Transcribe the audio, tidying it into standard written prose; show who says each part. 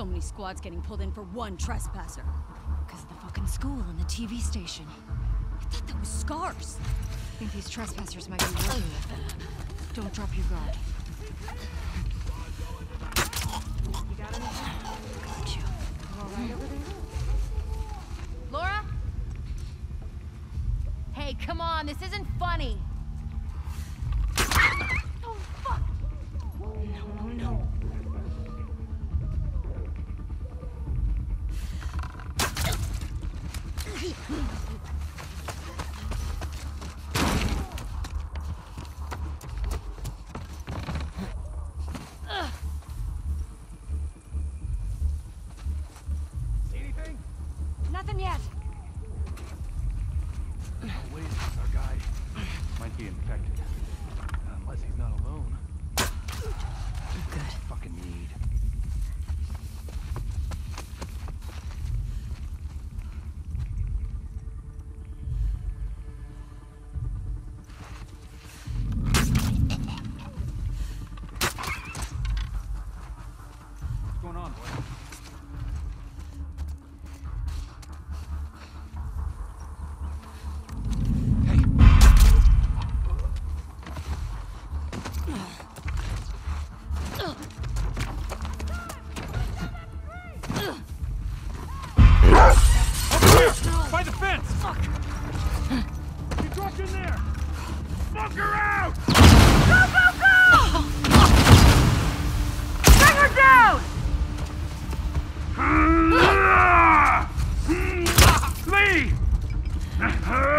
Speaker 1: So many squads getting pulled in for one trespasser. Because of the fucking school and the TV station. I thought that was Scars.
Speaker 2: I think these trespassers might be working with them. Don't drop your guard. You got anything?
Speaker 1: Got you.
Speaker 2: You all right over there?
Speaker 3: Laura? Hey, come on, this isn't funny. Oh, fuck!
Speaker 2: No.
Speaker 4: See anything?
Speaker 2: Nothing yet.
Speaker 4: Oh, wait, our guy might be infected. Unless he's not alone.
Speaker 1: Good.
Speaker 4: Fucking need. What's going on, boy? By the fence! Fuck! You dropped in there! Smoke her out!
Speaker 3: Go, go, go! Bring her down!
Speaker 4: Lee!